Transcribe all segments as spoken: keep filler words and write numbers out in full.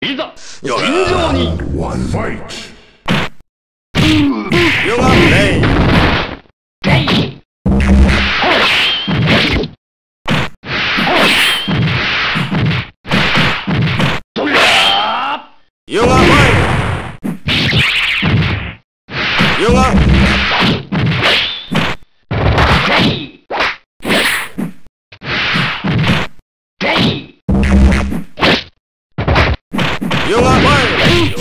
いざ戦場に。 One fight. You are play. You are mine. You are. You are mine.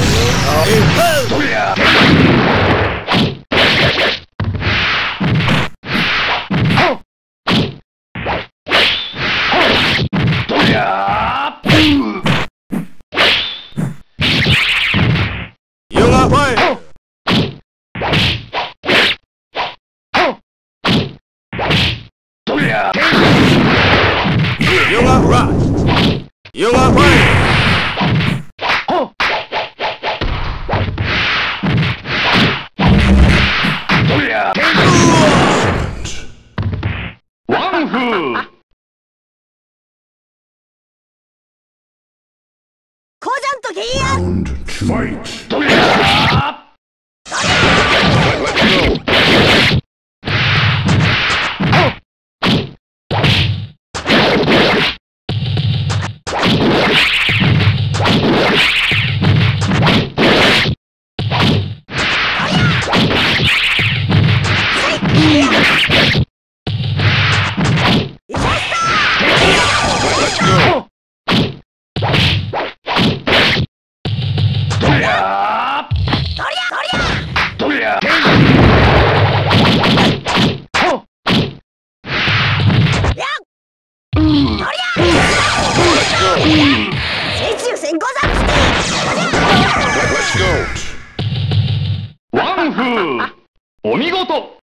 You are mine. You are right. You are mine. One fool. コジャンとゲイヤ Round two. Fight. ワンフー。お見事。